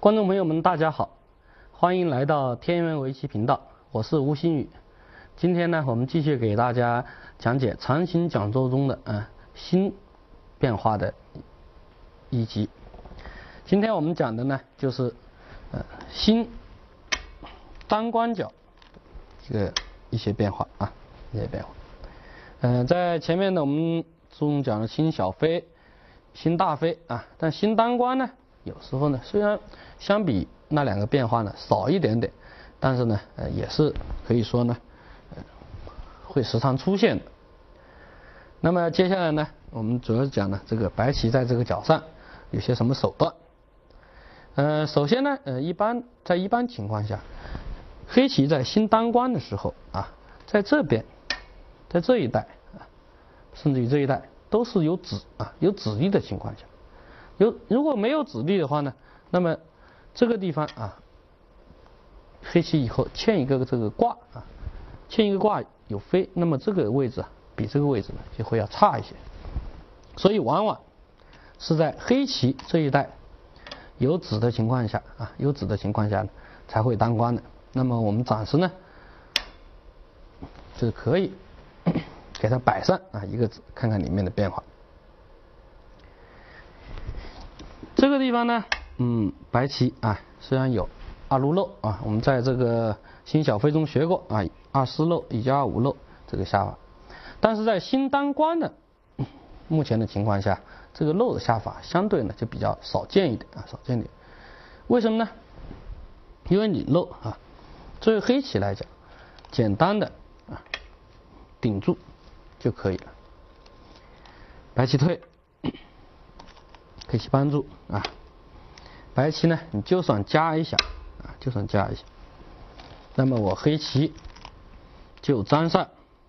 观众朋友们，大家好，欢迎来到天元围棋频道，我是吴新宇。今天呢，我们继续给大家讲解长形讲座中的新变化的一集。今天我们讲的呢，就是新单关角一些变化啊，一些变化。在前面呢，我们中讲了新小飞、新大飞啊，但新单关呢，有时候呢，虽然相比那两个变化呢少一点点，但是呢，也是可以说呢，会时常出现的。那么接下来呢，我们主要讲呢，这个白棋在这个角上有些什么手段。首先呢，一般情况下，黑棋在新单关的时候啊，在这边，在这一带啊，甚至于这一带都是有子力的情况下。如果没有子力的话呢，那么这个地方啊，黑棋以后欠一个这个挂啊，欠一个挂有飞，那么这个位置比这个位置呢就会要差一些，所以往往是在黑棋这一带有子的情况下啊，呢才会单关的。那么我们暂时呢，就是可以给它摆上一个子，看看里面的变化。这个地方呢，白棋虽然有二路漏啊，我们在这个新小飞中学过啊，二四漏以及二五漏这个下法，但是在新单关的目前的情况下，这个漏的下法相对呢就比较少见一点啊，少见点。为什么呢？因为你漏啊，作为黑棋来讲，简单的顶住就可以了。白棋退，黑棋帮助啊，白棋呢你就算加一下啊，那么我黑棋就粘上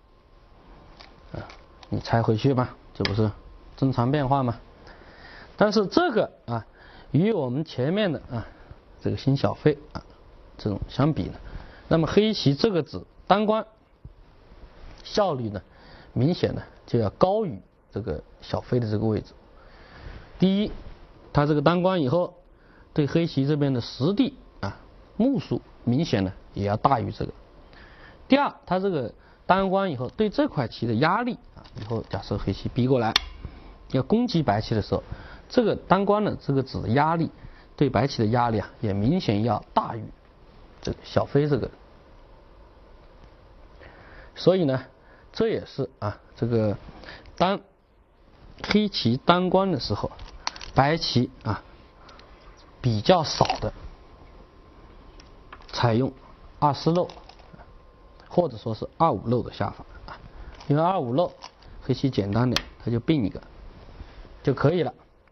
你拆回去吧，这不是正常变化吗？但是这个与我们前面的这个新小飞这种相比呢，那么黑棋这个子单关效率呢明显呢就要高于这个小飞的这个位置。第一，它这个单关以后对黑棋这边的实地目数明显呢也要大于这个。第二，它这个单关以后对这块棋的压力以后假设黑棋逼过来要攻击白棋的时候，这个单关的这个子的压力对白棋的压力也明显要大于这个小飞这个。所以呢，这也是这个当黑棋单关的时候，白棋比较少的采用二四漏或者说是二五漏的下法因为二五漏黑棋简单点，它就并一个就可以了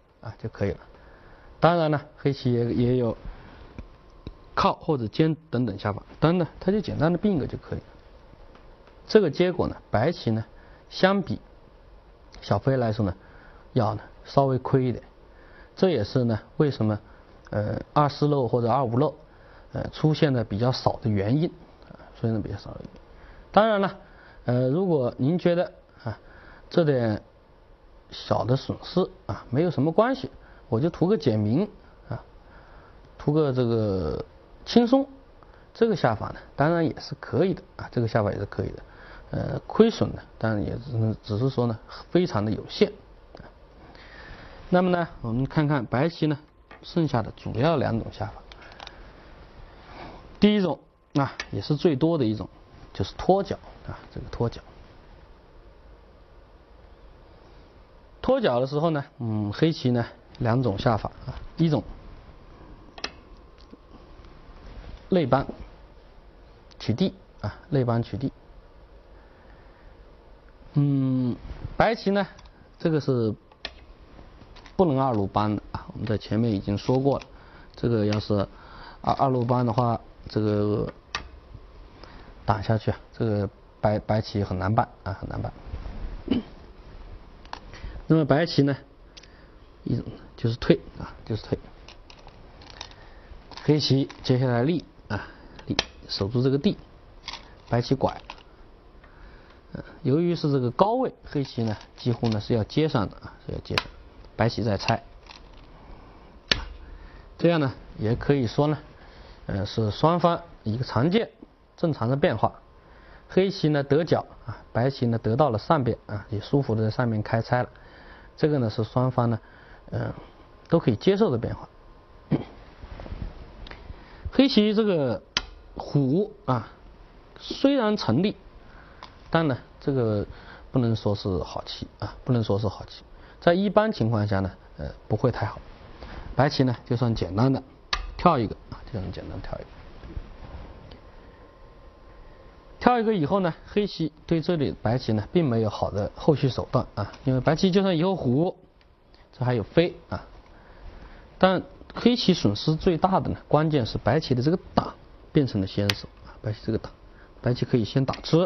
当然呢，黑棋也有靠或者尖等等下法，当然呢，它就简单的并一个就可以了。这个结果呢，白棋呢相比小飞来说呢，要稍微亏一点。这也是呢为什么二四漏或者二五漏出现的比较少的原因当然了，如果您觉得这点小的损失没有什么关系，我就图个简明图个这个轻松，这个下法呢当然也是可以的这个下法也是可以的。亏损呢当然也只是说呢非常的有限。那么呢，我们看看白棋呢剩下的主要两种下法。第一种也是最多的一种，就是脱角这个脱角。脱角的时候呢，黑棋呢两种下法一种内扳取地内扳取地。白棋呢这个是不能二路扳的我们在前面已经说过了，这个要是二路扳的话，这个打下去这个白棋很难办很难办。那么白棋呢一种就是退就是退，黑棋接下来立立守住这个地，白棋拐由于是这个高位，黑棋呢几乎呢是要接上的是要接上，白棋再拆，这样呢也可以说呢，是双方一个常见正常的变化。黑棋呢得角啊，白棋呢得到了上边啊，也舒服的在上面开拆了。这个呢是双方呢，都可以接受的变化。黑棋这个虎啊，虽然成立，但呢这个不能说是好棋啊，不能说是好棋。在一般情况下呢，不会太好。白棋呢就算简单的跳一个啊，就算简单跳一个。跳一个以后呢，黑棋对这里白棋呢并没有好的后续手段啊，因为白棋就算以后虎，这还有飞啊，但黑棋损失最大的呢，关键是白棋的这个挡变成了先手啊，白棋这个挡，白棋可以先打吃，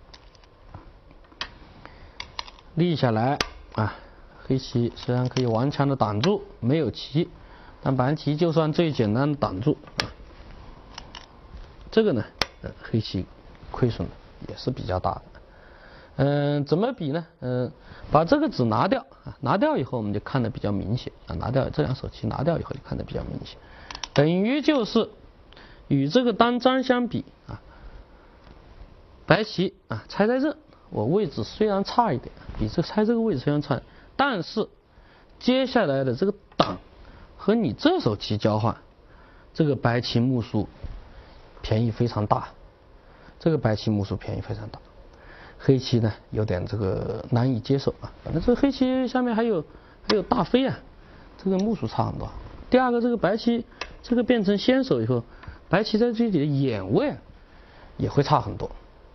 立下来啊，黑棋虽然可以顽强的挡住，没有棋，但白棋就算最简单的挡住啊，这个呢，黑棋亏损的也是比较大的。怎么比呢？把这个子拿掉啊，拿掉以后我们就看得比较明显啊，拿掉这两手棋拿掉以后就看得比较明显，等于就是与这个单张相比啊，白棋啊拆在这，我位置虽然差一点，比这拆这个位置虽然差，但是接下来的这个挡和你这手棋交换，这个白棋目数便宜非常大。这个白棋目数便宜非常大，黑棋呢有点这个难以接受啊。反正这个黑棋下面还有大飞啊，这个目数差很多。第二个，这个白棋这个变成先手以后，白棋在这里的眼位也会差很多。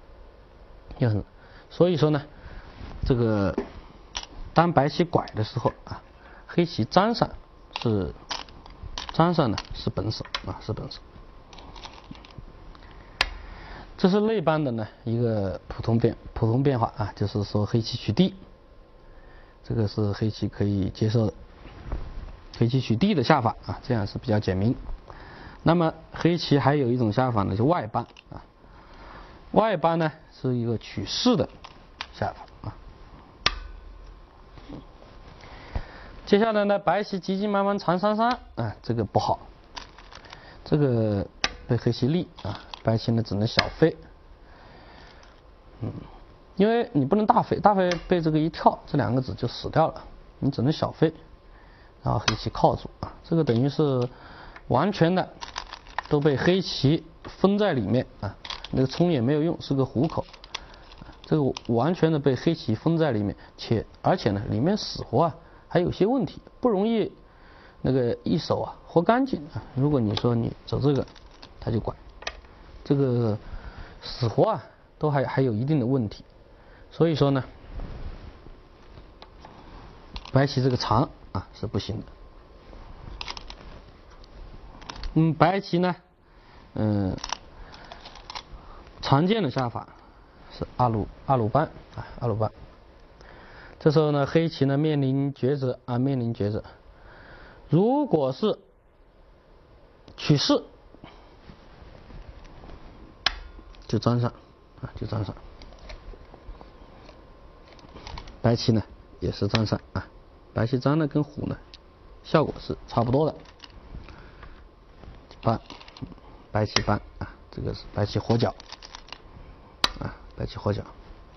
所以说呢，这个当白棋拐的时候啊，黑棋粘上呢是本手啊，是本手。这是内班的呢一个普通变化啊，就是说黑棋取地，这个是黑棋可以接受的，黑棋取地的下法啊，这样是比较简明。那么黑棋还有一种下法呢，就外班啊，外班呢是一个取势的下法啊。接下来呢，白棋急急忙忙长3-3啊，这个不好，这个被黑棋立啊。白棋呢只能小飞，因为你不能大飞，大飞被这个一跳，这两个子就死掉了，你只能小飞，然后黑棋靠住啊，这个等于是完全的都被黑棋封在里面啊，那个冲也没有用，是个虎口，这个完全的被黑棋封在里面，而且呢里面死活啊还有些问题，不容易那个一手啊活干净啊，如果你说你走这个，他就拐。这个死活啊，都还有一定的问题，所以说呢，白棋这个长啊是不行的。白棋呢，常见的下法是二路班啊，二路班。这时候呢，黑棋呢面临抉择啊，面临抉择。如果是取势，就粘上啊，就粘上。白棋呢也是粘上啊，白棋粘的跟虎呢效果是差不多的。搬，白棋搬啊，这个是白棋活角啊，白棋活角。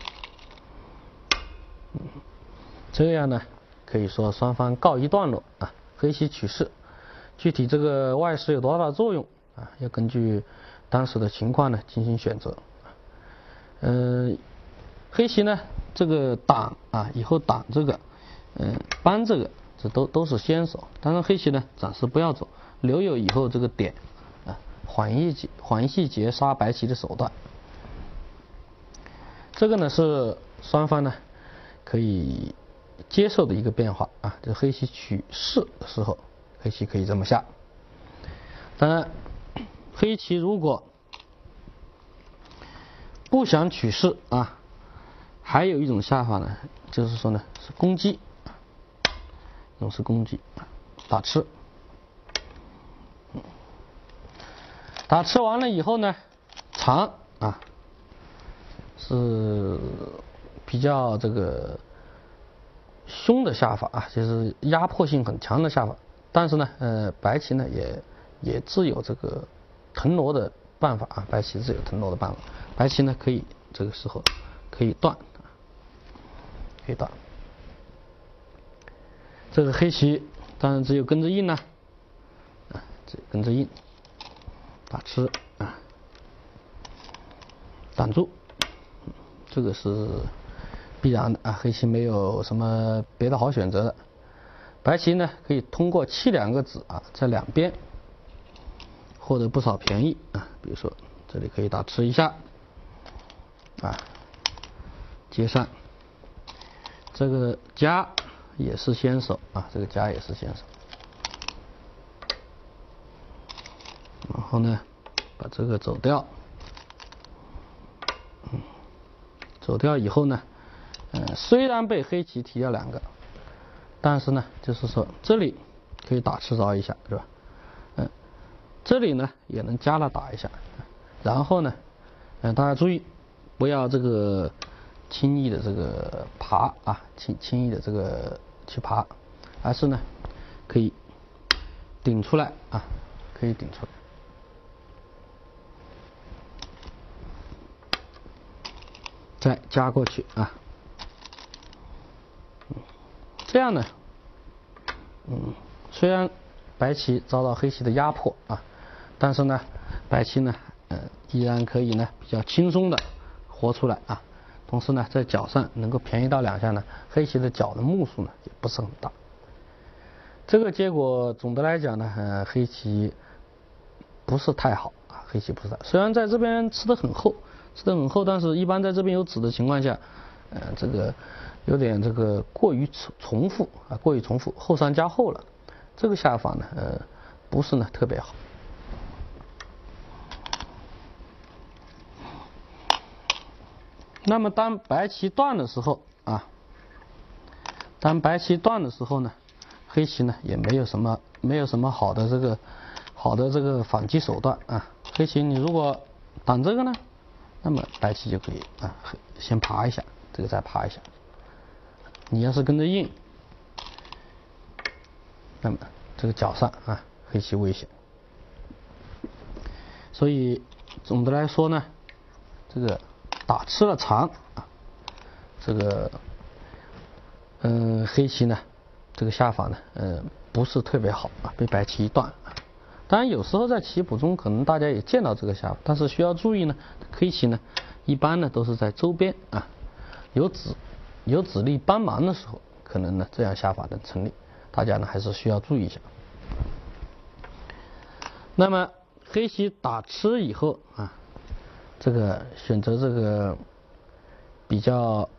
这样呢可以说双方告一段落啊，黑棋取势。具体这个外势有多大的作用啊，要根据当时的情况呢进行选择。黑棋呢这个挡啊，以后挡这个，搬这个，这都是先手。当然黑棋呢暂时不要走，留有以后这个点啊，缓一截杀白棋的手段。这个呢是双方呢可以接受的一个变化啊，就黑棋取势的时候，黑棋可以这么下。当然，黑棋如果不想取势啊，还有一种下法呢，就是说呢是攻击，一种是攻击，打吃。打吃完了以后呢，长啊是比较这个凶的下法啊，就是压迫性很强的下法。但是呢，白棋呢也自有这个腾挪的办法啊，白棋自有腾挪的办法。白棋呢可以这个时候可以断，可以断。这个黑棋当然只有跟着应了，只有跟着应，打吃啊，挡住，这个是必然的啊。黑棋没有什么别的好选择的。白棋呢可以通过弃2个子啊，在两边获得不少便宜啊。比如说这里可以打吃一下啊，接上，这个加也是先手啊，这个加也是先手。然后呢，把这个走掉，走掉以后呢，虽然被黑棋提掉2个，但是呢，就是说这里可以打吃着一下，是吧？这里呢也能加了打一下，然后呢，大家注意不要这个轻易的这个爬啊，轻易的这个去爬，而是呢可以顶出来啊，可以顶出来。再加过去啊，这样呢，虽然白棋遭到黑棋的压迫啊，但是呢，白棋呢，依然可以呢比较轻松的活出来啊。同时呢，在角上能够便宜到2下呢，黑棋的角的目数呢也不是很大。这个结果总的来讲呢，黑棋不是太好啊，黑棋不是太好。虽然在这边吃得很厚。但是一般在这边有子的情况下，这个有点这个过于重复啊，过于重复，后上加后了，这个下法呢，不是呢特别好。那么当白棋断的时候啊，呢，黑棋呢也没有什么好的这个反击手段啊。黑棋你如果挡这个呢？那么白棋就可以啊，先爬一下，这个再爬一下。你要是跟着应，那么这个角上啊，黑棋危险。所以总的来说呢，这个打吃了长啊，这个黑棋呢，这个下法呢，不是特别好啊，被白棋一断。当然有时候在棋谱中可能大家也见到这个下法，但是需要注意呢，黑棋呢一般呢都是在周边啊有子力帮忙的时候，可能呢这样下法能成立，大家呢还是需要注意一下。那么黑棋打吃以后啊，这个选择这个比较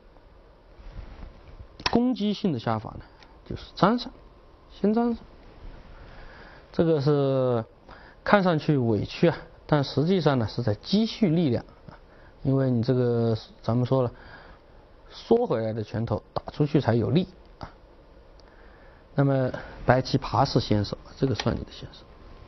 攻击性的下法呢，就是粘上，先粘上。这个是看上去委屈啊，但实际上呢是在积蓄力量啊，因为你这个咱们说了，缩回来的拳头打出去才有力啊。那么白棋爬是先手，这个算你的先手。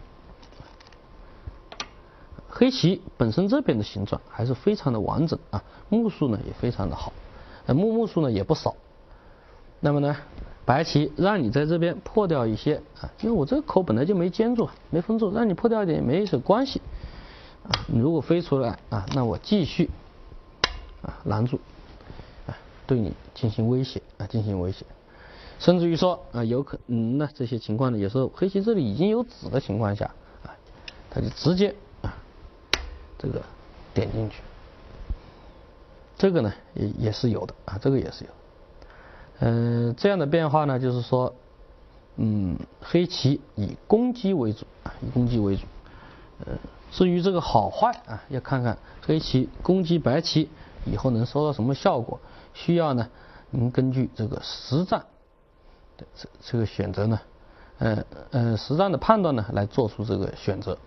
黑棋本身这边的形状还是非常的完整啊，目数呢也非常的好，目数呢也不少。那么呢，白棋让你在这边破掉一些啊，因为我这个口本来就没尖住，没封住，让你破掉一点没什么关系啊。你如果飞出来啊，那我继续啊拦住啊，对你进行威胁啊，甚至于说啊，有可能呢这些情况呢，有时候黑棋这里已经有子的情况下啊，他就直接啊这个点进去，这个呢也是有的啊，这个也是有的。这样的变化呢，就是说，黑棋以攻击为主啊，以攻击为主。至于这个好坏啊，要看看黑棋攻击白棋以后能收到什么效果，需要呢，您根据这个实战的这个选择呢，实战的判断呢，来做出这个选择。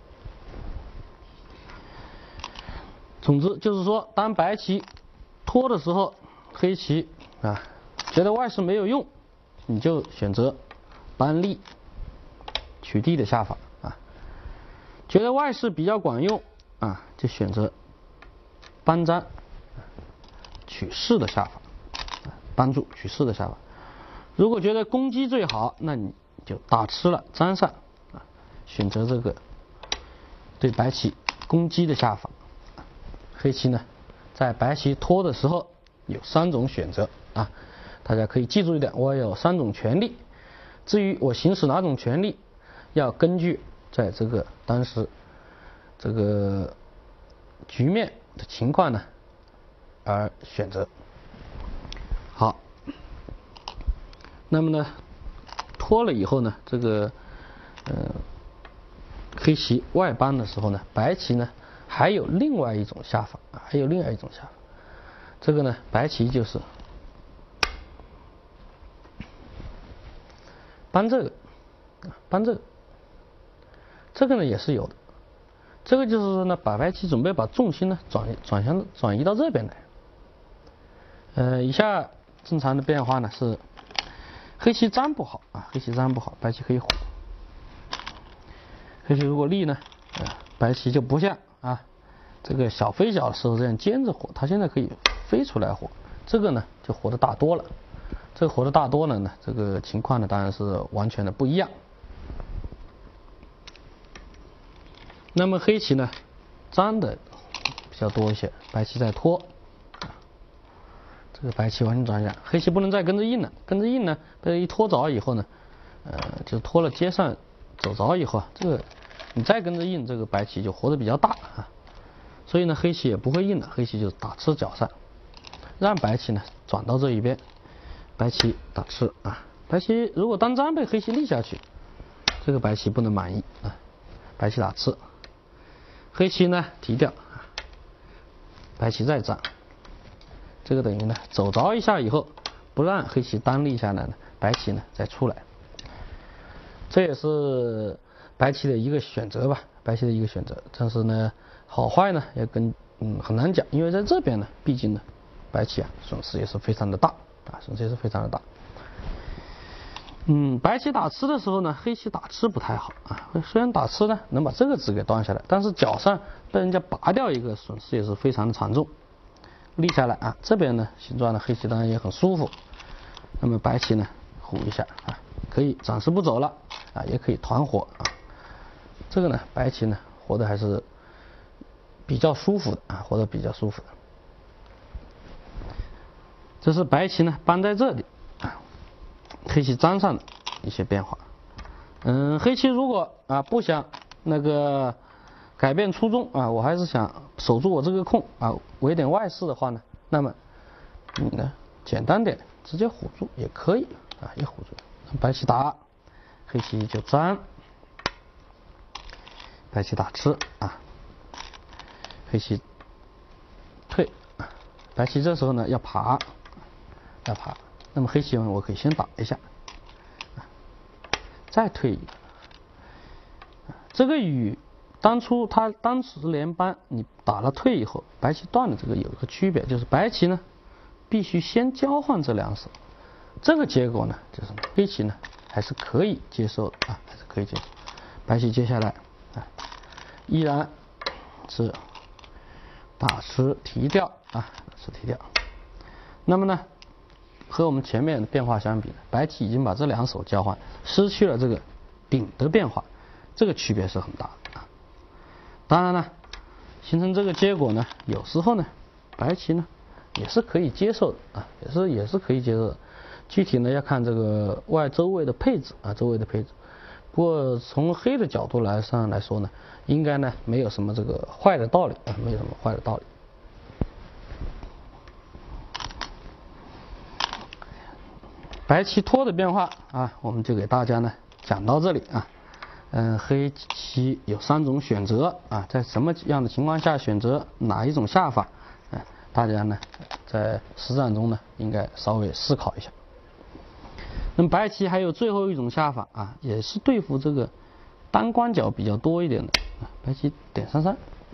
总之就是说，当白棋拖的时候，黑棋啊。觉得外势没有用，你就选择搬力取地的下法啊。觉得外势比较管用啊，就选择搬粘取势的下法，帮助取势的下法。如果觉得攻击最好，那你就打吃了粘上啊， 选择这个对白棋攻击的下法。黑棋呢，在白棋拖的时候有3种选择啊，大家可以记住一点，我有3种权利。至于我行使哪种权利，要根据在这个当时这个局面的情况呢而选择。好，那么呢，拖了以后呢，这个黑棋外搬的时候呢，白棋呢还有另外一种下法，这个呢，白棋就是搬这个，这个呢也是有的。这个就是说呢，白棋准备把重心呢转移到这边来。以下正常的变化呢是黑棋粘不好啊，白棋可以火。黑棋如果立呢，白棋就不像这个小飞角的时候这样尖着火，它现在可以飞出来火，这个呢就活得大多了。这个活得大多了呢，这个情况呢当然是完全的不一样。那么黑棋呢粘的比较多一些，白棋在拖，这个白棋完全转向，黑棋不能再跟着印了，被一拖着以后呢，就拖了接上走着以后，这个你再跟着印，这个白棋就活得比较大啊。所以呢，黑棋也不会印了，黑棋就打吃角上，让白棋呢转到这一边，白棋打吃啊。白棋如果单粘被黑棋立下去，这个白棋不能满意啊，白棋打吃，黑棋呢提掉，白棋再粘，这个等于呢走着一下以后，不让黑棋单立下来呢，白棋呢再出来，这也是白棋的一个选择吧，但是呢好坏呢也很难讲，因为在这边呢，毕竟呢白棋损失也是非常的大。白棋打吃的时候呢，黑棋打吃不太好啊。虽然打吃呢能把这个子给断下来，但是角上被人家拔掉一个，损失也是非常的惨重。立下来啊，这边呢形状呢，黑棋当然也很舒服。那么白棋呢虎一下啊，可以暂时不走了啊，也可以团活啊。这个呢，白棋呢活得还是比较舒服的啊，这是白棋呢搬在这里啊，黑棋粘上的一些变化。黑棋如果不想那个改变初衷啊，我还是想守住我这个空啊，围点外势的话呢，那么你呢简单点直接虎住也可以啊，一虎住，白棋打，黑棋就粘，白棋打吃啊，黑棋退，白棋这时候呢要爬，那么黑棋我可以先打一下，再退一个，这个与当时连扳你打了退以后，白棋断了这个有一个区别，就是白棋呢必须先交换这2手，这个结果呢就是黑棋呢还是可以接受的啊，白棋接下来依然是打吃提掉啊，那么呢和我们前面的变化相比呢，白棋已经把这2手交换，失去了这个顶的变化，这个区别是很大的啊。当然呢，形成这个结果呢，有时候呢，白棋呢也是可以接受的啊，也是可以接受的。具体呢要看这个周围的配置啊，不过从黑的角度来说呢，应该呢没有什么这个坏的道理啊，白棋拖的变化啊，我们就给大家呢讲到这里啊。黑棋有3种选择啊，在什么样的情况下选择哪一种下法，大家呢在实战中呢应该稍微思考一下。那么白棋还有最后一种下法啊，也是对付这个单关角比较多一点的，白棋点33，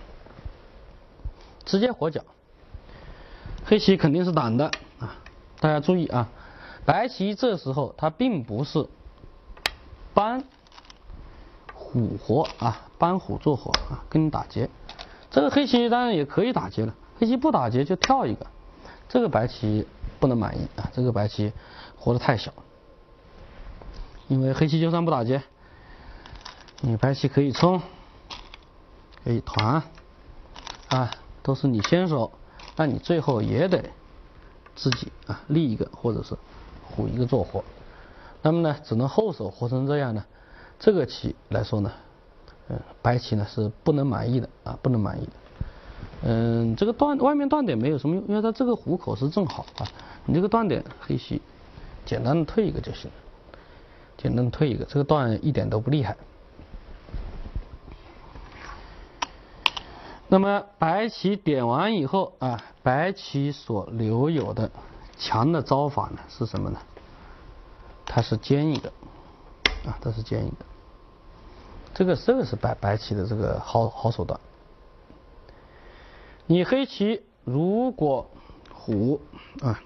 直接活角，黑棋肯定是挡的啊。大家注意啊，白棋这时候它并不是搬虎活啊，搬虎做活啊，跟你打劫。这个黑棋当然也可以打劫了，黑棋不打劫就跳一个，这个白棋不能满意啊，这个白棋活得太小。因为黑棋就算不打劫， 你白棋可以冲，可以团，啊，都是你先手，那你最后也得自己啊立一个，或者是虎一个做活。那么呢，只能后手活成这样呢，这个棋来说呢，白棋呢是不能满意的啊，不能满意的。这个外面断点没有什么用，因为它这个虎口是正好啊，你这个断点黑棋简单的退一个就行了，简单的退一个，这个断一点都不厉害。那么白棋点完以后啊，白棋所留有的强的招法呢是什么呢？它是尖一个啊，它是尖一个。这个是白棋的这个好手段。你黑棋如果虎啊，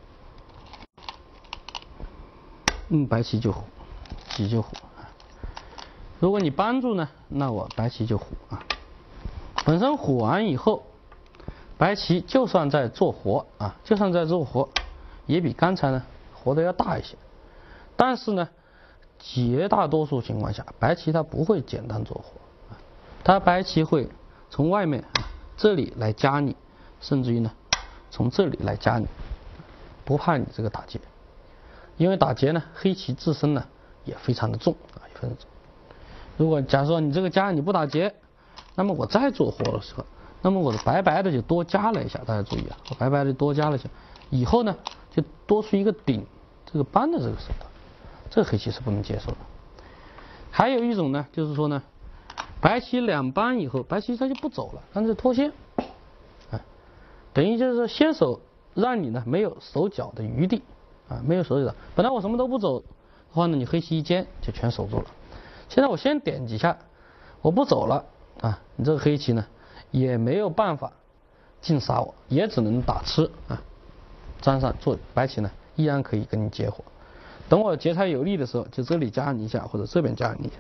白棋就虎，棋就虎。如果你帮助呢，那我白棋就虎啊。本身虎完以后，白棋就算在做活啊，就算在做活，也比刚才呢活的要大一些。但是呢，绝大多数情况下，白棋它不会简单做活，它白棋会从外面这里来夹你，甚至于呢从这里来夹你，不怕你这个打劫，因为打劫呢，黑棋自身呢也非常的重啊，也非常重。如果假如说你这个夹你不打劫，那么我再做活的时候，那么我的白白的就多加了一下，大家注意啊，我白白的多加了一下，以后呢就多出一个顶这个扳的这个手段，这个黑棋是不能接受的。还有一种呢，就是说呢，白棋两扳以后，白棋它就不走了，干脆脱先，等于就是说先手让你呢没有手脚的余地啊，没有手脚，本来我什么都不走的话呢，你黑棋一尖就全守住了。现在我先点几下，我不走了啊，你这个黑棋呢也没有办法尽杀我，也只能打吃啊，粘上做白棋呢依然可以跟你结伙。等我劫财有利的时候，就这里加你一下，或者这边加你一下。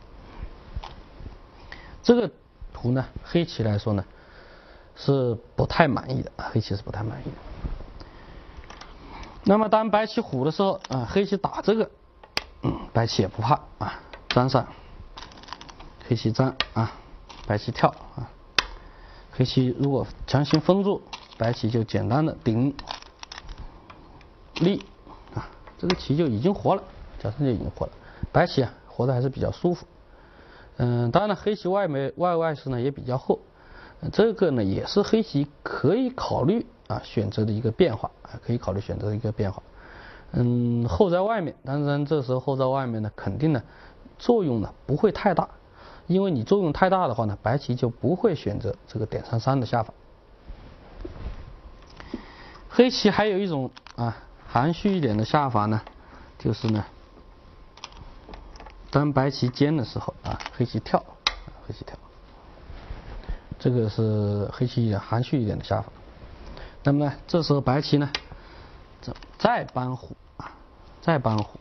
这个图呢，黑棋来说呢是不太满意的，黑棋是不太满意的。那么当白棋虎的时候啊，黑棋打这个，白棋也不怕啊，粘上，黑棋粘啊，白棋跳啊，黑棋如果强行封住，白棋就简单的顶立啊，这个棋就已经活了，假设就已经活了。白棋啊活的还是比较舒服。当然了，黑棋外势呢也比较厚，这个呢也是黑棋可以考虑啊选择的一个变化啊，可以考虑选择的一个变化。厚在外面，当然这时候厚在外面呢，肯定呢作用呢不会太大，因为你作用太大的话呢，白棋就不会选择这个点33的下法。黑棋还有一种啊含蓄一点的下法呢，就是呢，当白棋尖的时候啊，黑棋跳，黑棋跳，这个是黑棋含蓄一点的下法。那么呢，这时候白棋呢，再扳虎啊，再扳虎，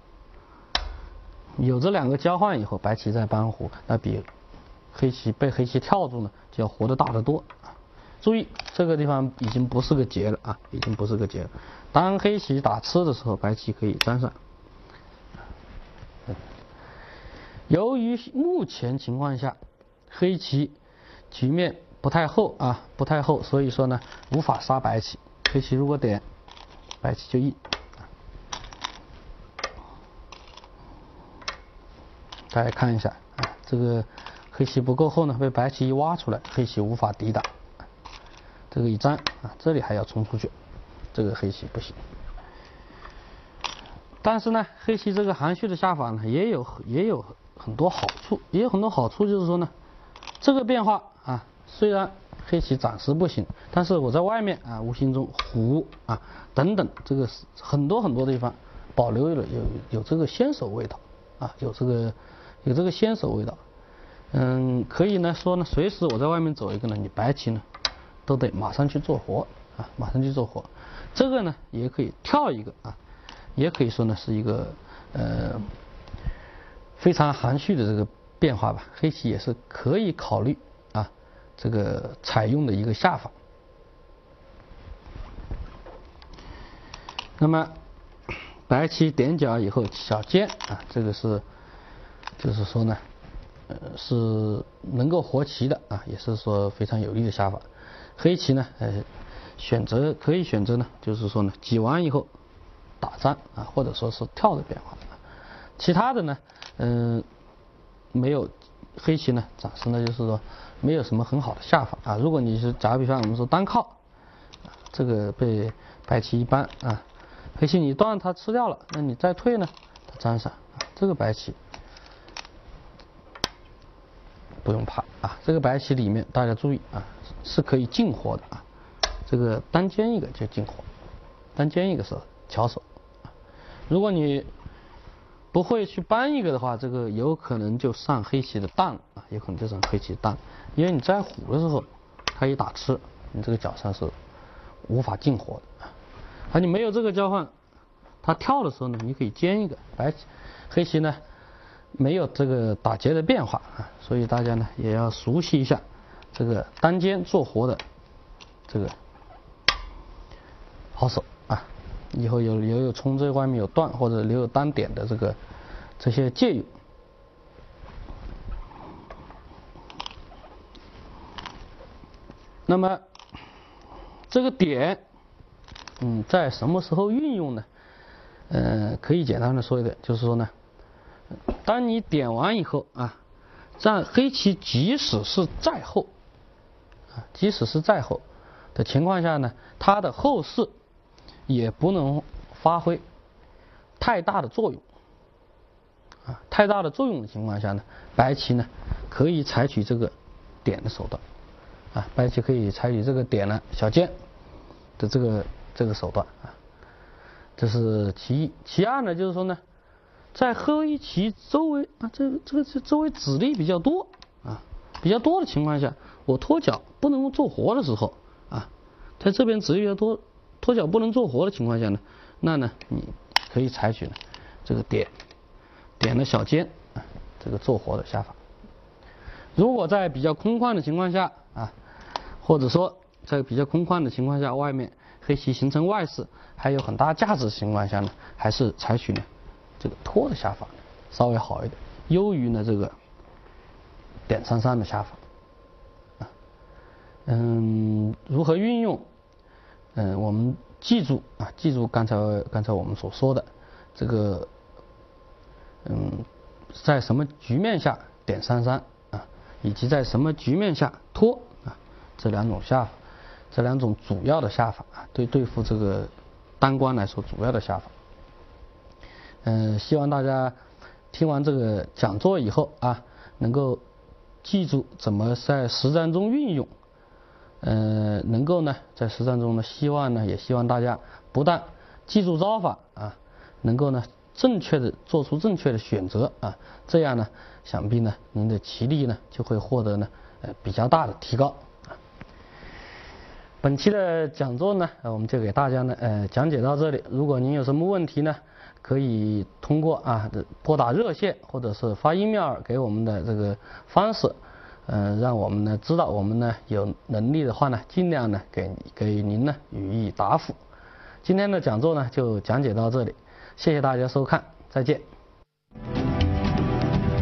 有这两个交换以后，白棋再扳虎，那比黑棋被黑棋跳住呢，就要活得大得多啊。注意这个地方已经不是个劫了啊，已经不是个劫了。当黑棋打吃的时候，白棋可以粘上。由于目前情况下黑棋局面不太厚啊，不太厚，所以说呢无法杀白棋。黑棋如果点，白棋就应。大家看一下啊，这个黑棋不够厚呢，被白棋一挖出来，黑棋无法抵挡。这个一粘啊，这里还要冲出去，这个黑棋不行。但是呢，黑棋这个含蓄的下法呢，也有很多好处，就是说呢，这个变化啊，虽然黑棋暂时不行，但是我在外面啊，无形中虎啊等等，这个很多地方保留了有这个先手味道啊，有这个先手味道。可以呢说呢，随时我在外面走一个呢，你白棋呢都得马上去做活啊，马上去做活。这个呢也可以跳一个啊，也可以说呢是一个非常含蓄的这个变化吧。黑棋也是可以考虑啊这个采用的一个下法。那么白棋点角以后小尖啊，这个是就是说呢是能够活棋的啊，也是说非常有利的下法。黑棋呢，可以选择呢，就是说呢，挤完以后打战啊，或者说是跳的变化。其他的呢，没有黑棋呢，暂时呢就是说没有什么很好的下法啊。如果你是打比方，我们说单靠，这个被白棋一扳啊，黑棋你断它吃掉了，那你再退呢，它粘上啊，这个白棋不用怕啊。这个白棋里面大家注意啊，是可以进活的啊。这个单尖一个就进活，单尖一个是巧手。如果你不会去搬一个的话，这个有可能就上黑棋的当啊，有可能就上黑棋的当，因为你在虎的时候，它一打吃，你这个角上是无法进活的啊。你没有这个交换，它跳的时候呢，你可以尖一个黑棋呢没有这个打劫的变化啊，所以大家呢也要熟悉一下这个单尖做活的这个好手啊。以后有冲这外面有断或者留有单点的这些借用。那么这个点，在什么时候运用呢？可以简单的说一点，就是说呢，当你点完以后啊，在黑棋即使是在后的情况下呢，它的后势也不能发挥太大的作用啊。太大的作用的情况下呢，白棋呢可以采取这个点的手段啊，白棋可以采取这个点呢小尖的这个手段啊。这是其一。其二呢，就是说呢，在黑棋周围啊，这个周围子力比较多啊，比较多的情况下，我脱角不能做活的时候啊，在这边子力比较多，脱角不能做活的情况下呢，那呢你可以采取呢这个点的小尖啊，这个做活的下法。如果在比较空旷的情况下啊，或者说在比较空旷的情况下，外面黑棋形成外势还有很大价值的情况下呢，还是采取呢这个拖的下法稍微好一点，优于呢这个点33的下法啊。如何运用？我们记住刚才我们所说的这个，在什么局面下点33啊，以及在什么局面下拖啊，这两种下法，这两种主要的下法啊，对付这个单官来说主要的下法。希望大家听完这个讲座以后啊，能够记住怎么在实战中运用。能够呢在实战中呢，也希望大家不但记住招法啊，能够呢做出正确的选择啊，这样呢，想必呢您的棋力呢就会获得呢比较大的提高。本期的讲座呢，我们就给大家呢讲解到这里。如果您有什么问题呢，可以通过拨打热线或者是发 email 给我们的这个方式，让我们呢知道，我们呢有能力的话呢，尽量呢给您呢予以答复。今天的讲座呢就讲解到这里，谢谢大家收看，再见。